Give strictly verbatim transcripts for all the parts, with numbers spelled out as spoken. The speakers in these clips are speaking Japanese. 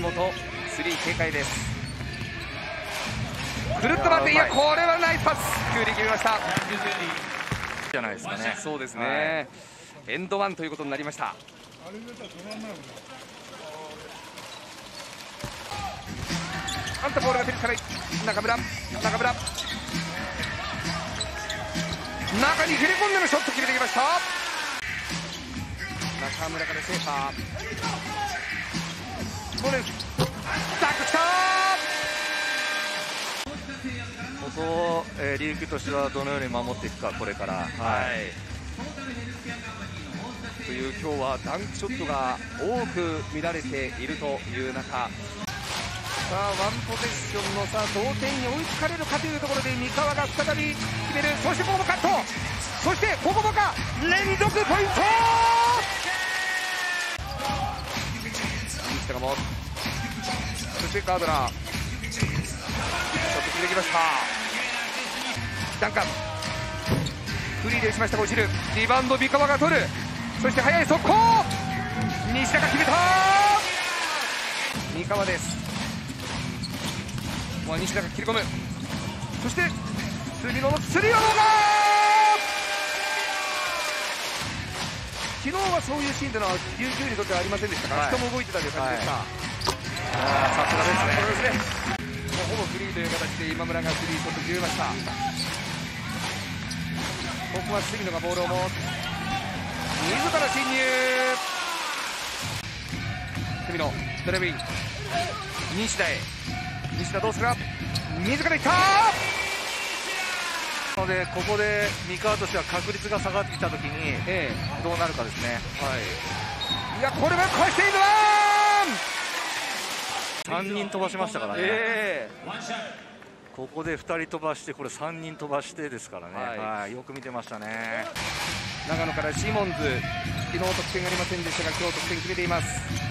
本スリー警戒です。くるっと回って、いやこれはナイスパス、キュウリ決めましたじゃないですかね。 そうですね、はい、エンドワンということになりました。あんたボールが手につかない中村、中村中に切れ込んでのショット決めてきました。中村からセーファーボールダックきたここ、えー、琉球としてはどのように守っていくか、これから。はい、 という今日はダンクショットが多く見られているという中、さあワンポゼッションのさ同点に追いつかれるかというところで三河が再び決める。そしてここもカット、そしてここもか連続ポイント、西高も、そしてガードナーちょっと決めてきました。ダンカンフリーで打ちましたが落ちる、リバウンド三河が取る、そして速い速攻西高決めた、三河です。ここは西高切り込む、そして次のスリーをどうか、昨日はそういうシーンというのは琉球にとってはありませんでしたか、はい、人も動いてたという感じですか。 さすがですね。 ほぼフリーという形で今村がスリーショット決めました。ここは杉野がボールを持つ、自ら侵入、杉野ドライビン西田へ、西田どうするか、自らいったので、ここで三河としては確率が下がってきたときに、ええ、どうなるかですね。 はい、いやこれは返しているわさんにん飛ばしましたからね、 えー、 ここでふたり飛ばして、これさんにん飛ばしてですからね、はいはい、よく見てましたね。 長野からシモンズ、昨日得点がありませんでしたが今日得点決めています。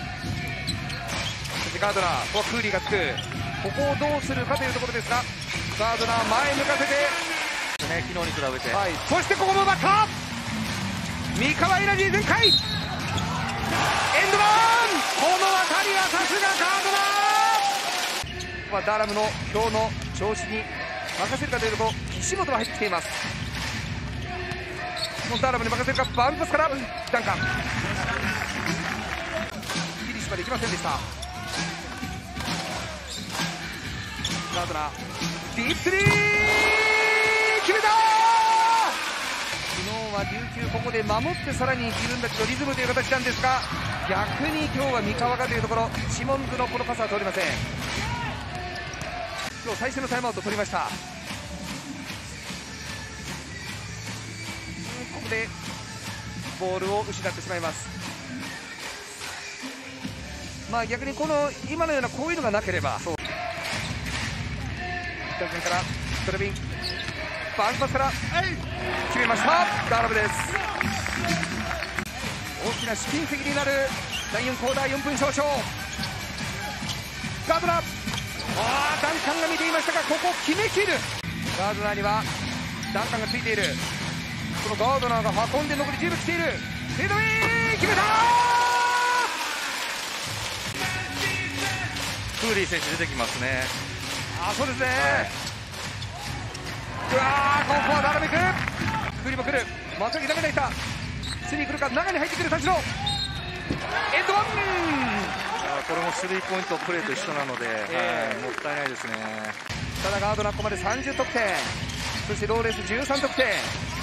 そしてガードナー、ここはクーリーがつく、ここをどうするかというところですが、ガードナー前向かせて、 ね、昨日に比べて、 はい、そしてここも奪った、三河エナジー全開、エンドワン、この当たりはさすがガードナー、ダーラムの今日の調子に任せるかというところ、岸本が入ってきています。もうダーラムに任せるか、バウンドパスからダンカン、フィニッシュまで行きませんでした。ガードナーディープスリー決めた、昨日は琉球ここで守ってさらに自分たちのリズムという形なんですが、逆に今日は三河がというところ、シモンズのこのパスは通りません。今日最初のタイムアウト取りました。ここでボールを失ってしまいます。まあ逆にこの今のようなこういうのがなければ、そう北君からトレビンバウンドパスから決めました、ダーラムです。大きな試金石になるだいよんクォーターよんぷん少々、ガードナー、あーダンカンが見ていましたがここ決めきる、ガードナーにはダンカンがついている、このガードナーが運んで残りじゅうびょう来ている、フェードウェイ決めたー、 クーリー選手出てきますね。 あそうですね、はい、うわーここはダーラムいく、クーリーも来る、またぎ中に入った、スリー来るか、中に入ってくる田代、エンドワン、 これもスリーポイントプレーと一緒なので、えー、はい、もったいないですね。 ただガードナーここまでさんじゅう得点、そしてローレスじゅうさん得点、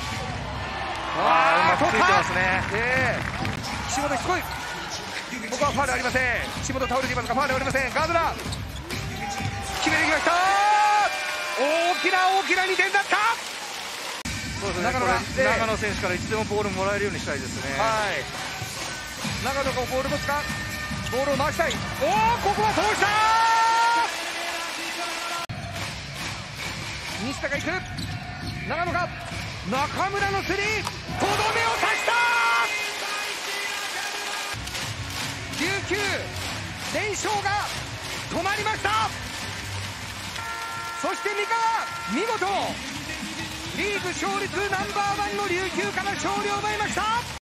あーうまくついてますね、 えー、岸本しつこい、ここはファウルありません、岸本倒れていますがファウルありません、ガードナー決めてきました、大きな大きなにてんだった。 そうですね、長野が長野選手からいつでもボールもらえるようにしたいですね。 はい、長野がボール持つか、ボールを回したい、おおここは通したー、西田がいく、長野が中村のスリー、とどめを刺したー、琉球連勝が止まりました。そして三河見事リーグ勝率ナンバーワンの琉球から勝利を奪いました。